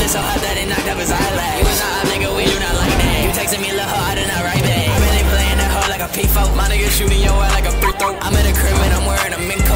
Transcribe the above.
so hot that it knocked up his eyelash. You was not a nigga, we do not like that. You texting me, little hoe, I did not write back. I really playing that hoe like a P4. My nigga shooting your ass like a free throw. I'm in the crib and I'm wearing a mink